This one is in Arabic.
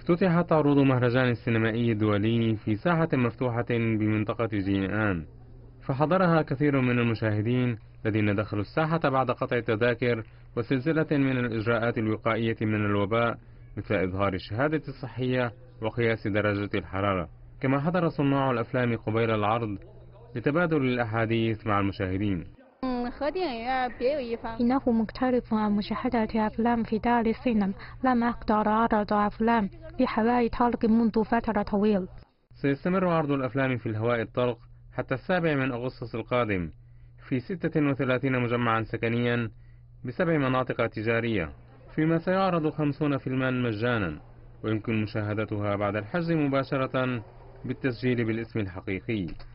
افتتحت عروض مهرجان السينمائي الدولي في ساحة مفتوحة بمنطقة جينآن، فحضرها كثير من المشاهدين الذين دخلوا الساحة بعد قطع التذاكر وسلسلة من الإجراءات الوقائية من الوباء، مثل إظهار الشهادة الصحية وقياس درجة الحرارة. كما حضر صناع الأفلام قبيل العرض لتبادل الأحاديث مع المشاهدين. إنه مختلف عن مشاهدة أفلام في دار السينما. لم أقدر عرض أفلام في هواء طلق منذ فترة طويلة. سيستمر عرض الأفلام في الهواء الطلق حتى 7 من أغسطس القادم في 36 مجمعا سكنيا ب7 مناطق تجارية، فيما سيعرض 50 فيلما مجانا، ويمكن مشاهدتها بعد الحجز مباشرة بالتسجيل بالاسم الحقيقي.